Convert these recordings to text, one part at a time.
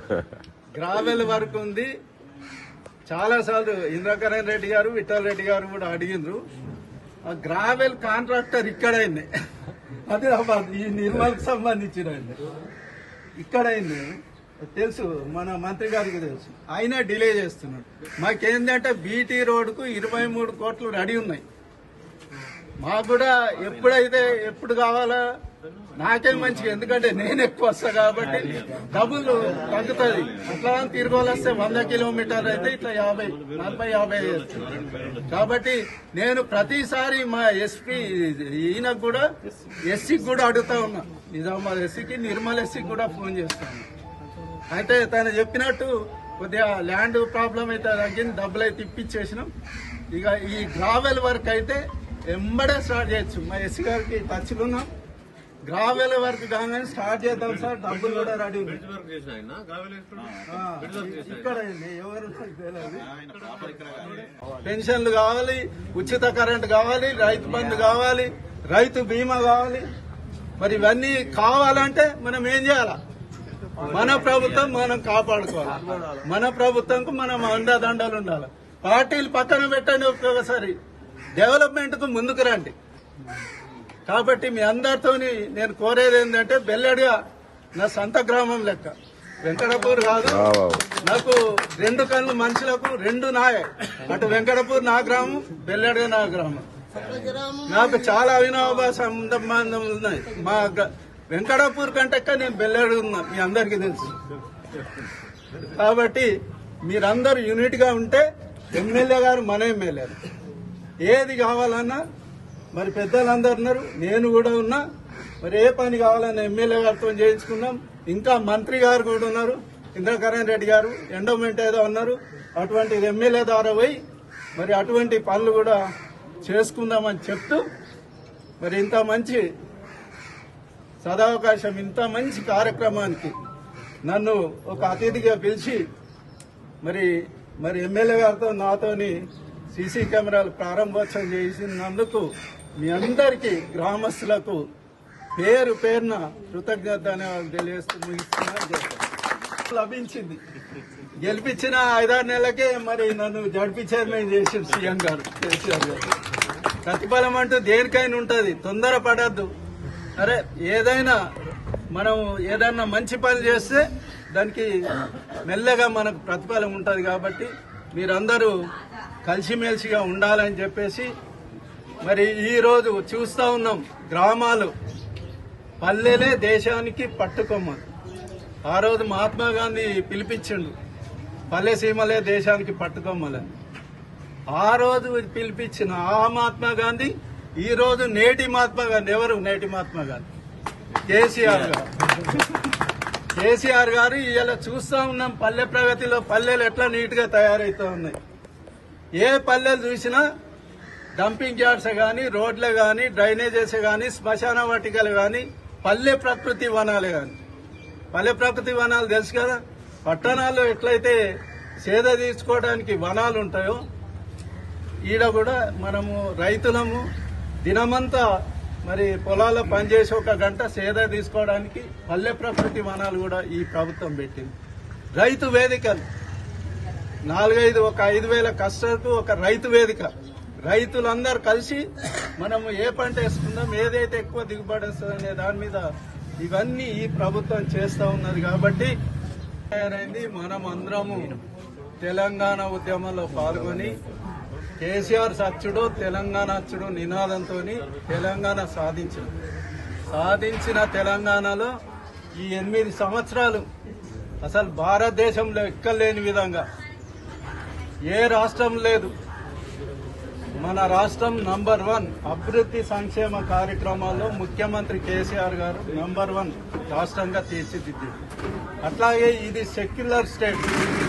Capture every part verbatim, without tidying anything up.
Gravel work ఉంది. చాలా సార్లు ఇంద్రకరణ్ రెడ్డి గారు, విఠల్ రెడ్డి గారు కూడా అడిగిండ్రు. ఆ గ్రావెల్ కాంట్రాక్టర్ ఇక్కడైంది, ఆదిలాబాద్ ఈ నిర్మల్కి సంబంధించిన ఇక్కడైంది. తెలుసు, మన మంత్రి గారికి తెలుసు. ఆయన డిలే చేస్తున్నాడు. మాకేంటంటే బీటీ రోడ్డుకు ఇరవై మూడు కోట్లు రెడీ ఉన్నాయి. మాకు కూడా ఎప్పుడైతే ఎప్పుడు కావాలా నాకే మంచిగా, ఎందుకంటే నేను ఎక్కువ వస్తా కాబట్టి డబ్బులు తగ్గుతుంది. అట్లా తిరుగులు వస్తే వంద కిలోమీటర్లు అయితే ఇట్లా యాభై నలభై యాభై కాబట్టి నేను ప్రతిసారి మా ఎస్పీ ఈయనకు కూడా ఎస్సీకి కూడా అడుగుతా ఉన్నా, నిజామాబాద్ ఎస్సీకి, నిర్మల్ ఎస్సీకి కూడా ఫోన్ చేస్తాను. అయితే తను చెప్పినట్టు కొద్దిగా ల్యాండ్ ప్రాబ్లం అయితే తగ్గింది, డబ్బులు అయితే ఇప్పించేసినాం. ఇక ఈ గ్రావెల్ వర్క్ అయితే ఎంబడే స్టార్ట్ చేయొచ్చు. మా ఎస్సీ గారికి టచ్లు ఉన్నాం. గ్రావెల్ వర్క్ కాగానే స్టార్ట్ చేద్దాం సార్, డబ్బులు కూడా రెడీ ఉన్నాయి. ఇక్కడ ఎవరు పెన్షన్లు కావాలి, ఉచిత కరెంట్ కావాలి, రైతు బంధు కావాలి, రైతు బీమా కావాలి. మరి ఇవన్నీ కావాలంటే మనం ఏం చేయాలా? మన ప్రభుత్వం మనం కాపాడుకోవాలి. మన ప్రభుత్వంకు మనం అండదండలు ఉండాలి. పార్టీలు పక్కన పెట్టండి, ఒక్కొక్కసారి డెవలప్మెంట్ కు ముందుకు రండి. కాబట్టి మీ అందరితోని నేను కోరేది ఏంటంటే, బెల్లడిగా నా సొంత గ్రామం లెక్క, వెంకటపూర్ కాదు, నాకు రెండు కళ్ళు మనుషులకు రెండు నాయే. అటు వెంకటపూర్ నా గ్రామం, బెల్లడిగా నా గ్రామం. నాకు చాలా అవినాభ సంబంధం ఉన్నాయి. మా వెంకటపూర్ కంటే నేను బెల్లడి ఉన్నా, మీ అందరికీ తెలుసు. కాబట్టి మీరందరూ యూనిట్ గా ఉంటే ఎమ్మెల్యే గారు మన ఎమ్మెల్యే, ఏది కావాలన్నా మరి పెద్దలందరూ ఉన్నారు, నేను కూడా ఉన్నా. మరి ఏ పని కావాలన్నా ఎమ్మెల్యే గారితో చేయించుకున్నాం. ఇంకా మంత్రి గారు కూడా ఉన్నారు, ఇంద్రకరణ్ రెడ్డి గారు, ఎండోమెంట్ ఏదో ఉన్నారు. అటువంటి ఎమ్మెల్యే ద్వారా పోయి మరి అటువంటి పనులు కూడా చేసుకుందామని చెప్తూ, మరి ఇంత మంచి సదావకాశం, ఇంత మంచి కార్యక్రమానికి నన్ను ఒక అతిథిగా పిలిచి మరి మరి ఎమ్మెల్యే గారితో నాతోని సీసీ కెమెరాలు ప్రారంభోత్సవం చేసినందుకు మీ అందరికీ గ్రామస్తులకు పేరు పేరున కృతజ్ఞత ధన్యవాదాలు తెలియజేస్తూ ముగిస్తున్నా. లభించింది. గెలిపించిన ఐదారు నెలలకే మరి నన్ను జడ్పీ చైర్మన్ చేసింది సీఎం గారు, కేసీఆర్ గారు. ప్రతిఫలం అంటూ దేనికైనా ఉంటుంది, తొందర పడద్దు. అరే ఏదైనా మనం ఏదైనా మంచి పని చేస్తే దానికి మెల్లగా మనకు ప్రతిఫలం ఉంటుంది. కాబట్టి మీరందరూ కలిసిమెలిసిగా ఉండాలని చెప్పేసి మరి ఈరోజు చూస్తూ ఉన్నాం, గ్రామాలు పల్లెలే దేశానికి పట్టుకొమ్మ. ఆ రోజు మహాత్మా గాంధీ పిలిపించిండు, పల్లె సీమలే దేశానికి పట్టుకొమ్మలని. ఆ రోజు పిలిపించిన ఆ మహాత్మా గాంధీ ఈ రోజు నేటి మహాత్మా గాంధీ ఎవరు? నేటి మహాత్మా గాంధీ కేసీఆర్ గారు. కేసీఆర్ గారు ఇలా చూస్తూ ఉన్నాం, పల్లె ప్రగతిలో పల్లెలు ఎట్లా నీట్ గా తయారవుతూ ఉన్నాయి. ఏ పల్లెలు చూసినా డంపింగ్ యార్డ్స్ గానీ, రోడ్లే గానీ, డ్రైనేజెస్ గానీ, శ్మశాన వాటికలు గానీ, పల్లె ప్రకృతి వనాలే గానీ. పల్లె ప్రకృతి వనాలు తెలుసు కదా, పట్టణాల్లో ఎట్లయితే సేద తీసుకోవడానికి వనాలు ఉంటాయో, ఈడ కూడా మనము రైతులము దినమంతా మరి పొలాల్లో పనిచేసి ఒక గంట సేద తీసుకోవడానికి పల్లె ప్రకృతి వనాలు కూడా ఈ ప్రభుత్వం పెట్టింది. రైతు వేదికలు నాలుగైదు ఒక ఐదు వేల కష్టకు ఒక రైతు వేదిక, రైతులందరూ కలిసి మనము ఏ పంట వేసుకుందాం, ఏదైతే ఎక్కువ దిగుబడి వస్తుంది అనే దాని మీద ఇవన్నీ ఈ ప్రభుత్వం చేస్తూ ఉన్నది. కాబట్టి తయారైంది. మనం అందరము తెలంగాణ ఉద్యమంలో పాల్గొని కేసీఆర్ సచ్చుడు తెలంగాణ అచ్చుడు నినాదంతో తెలంగాణ సాధించిన సాధించిన తెలంగాణలో ఈ ఎనిమిది సంవత్సరాలు అసలు భారతదేశంలో ఎక్కలేని విధంగా ఏ రాష్ట్రం లేదు. మన రాష్ట్రం నంబర్ వన్ అభివృద్ధి సంక్షేమ కార్యక్రమాల్లో ముఖ్యమంత్రి కేసీఆర్ గారు నంబర్ వన్ రాష్ట్రంగా తీర్చిదిద్దారు. అట్లాగే ఇది సెక్యులర్ స్టేట్,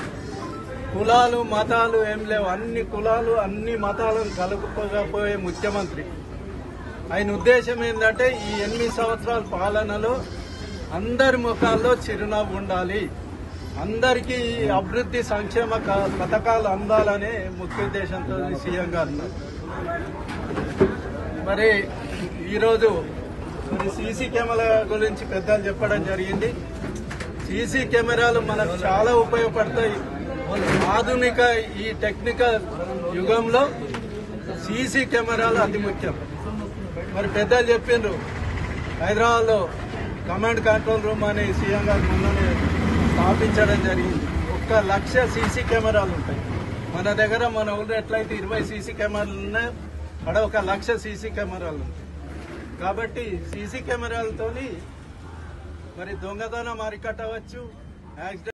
కులాలు మతాలు ఏం లేవు, అన్ని కులాలు అన్ని మతాలను కలుపుకోకపోయే ముఖ్యమంత్రి. ఆయన ఉద్దేశం ఏంటంటే ఈ ఎనిమిది సంవత్సరాల పాలనలో అందరి ముఖాల్లో చిరునవ్వు ఉండాలి, అందరికీ అభివృద్ధి సంక్షేమ పథకాలు అందాలనే ముఖ్య ఉద్దేశంతో సీఎం గారు. మరి ఈరోజు మరి సీసీ కెమెరా గురించి పెద్దలు చెప్పడం జరిగింది. సీసీ కెమెరాలు మనకు చాలా ఉపయోగపడతాయి. ఆధునిక ఈ టెక్నికల్ యుగంలో సీసీ కెమెరాలు అతి ముఖ్యం. మరి పెద్దలు చెప్పిండ్రు, హైదరాబాద్లో కమాండ్ కంట్రోల్ రూమ్ అని సీఎం గారు మొన్ననే స్థాపించడం జరిగింది. ఒక్క లక్ష సీసీ కెమెరాలు ఉంటాయి మన దగ్గర. మన ఊళ్ళో ఎట్లయితే ఇరవై సీసీ కెమెరాలు ఉన్నాయో అక్కడ ఒక లక్ష సీసీ కెమెరాలు ఉంటాయి. కాబట్టి సీసీ కెమెరాలతోని మరి దొంగతనం అరికట్టవచ్చు. యాక్సిడెంట్